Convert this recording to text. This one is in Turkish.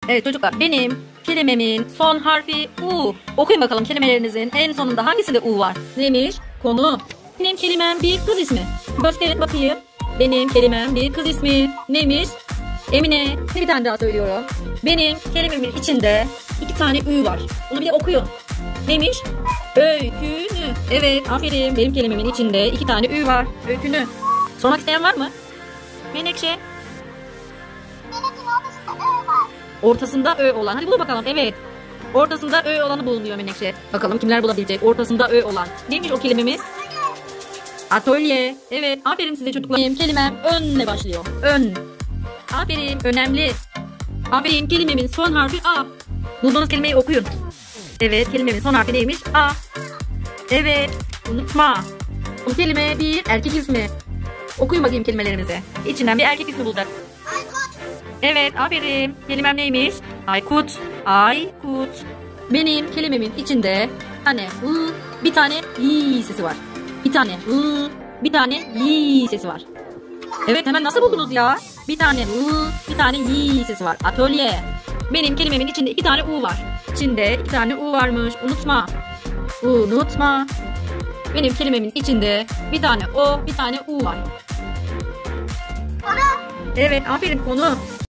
Evet çocuklar, benim kelimemin son harfi U. Okuyun bakalım, kelimelerinizin en sonunda hangisinde U var? Neymiş? Konu. Benim kelimem bir kız ismi. Gösterin bakayım. Benim kelimem bir kız ismi. Neymiş? Emine. Bir tane daha söylüyorum. Benim kelimemin içinde 2 tane Ü var. Bunu bir de okuyun. Neymiş? Öykünü. Evet, aferin. Benim kelimemin içinde 2 tane Ü var. Öykünü. Sormak isteyen var mı? Menekşe. Ortasında Ö olan. Hadi bul bakalım. Evet. Ortasında Ö olanı bulunuyor Menekşe. Bakalım kimler bulabilecek. Ortasında Ö olan. Neymiş o kelimemiz? Atölye. Evet. Aferin size çocuklar. Benim kelimem önle başlıyor. Ön. Aferin. Önemli. Aferin. Kelimemin son harfi A. Bulduğunuz kelimeyi okuyun. Evet. Kelimemin son harfi neymiş? A. Evet. Unutma. Bu kelime bir erkek ismi. Okuyun bakayım kelimelerimizi. İçinden bir erkek ismi bulacağız. Evet, aferin. Kelimem neymiş? Aykut. Aykut. Benim kelimemin içinde bir tane i sesi var. Bir tane bir tane y sesi var. Evet, hemen nasıl buldunuz ya? Bir tane bir tane y sesi var. Atölye. Benim kelimemin içinde 2 tane u var. İçinde 2 tane u varmış. Unutma. Unutma. Benim kelimemin içinde bir tane o, bir tane u var. Evet, aferin, konu.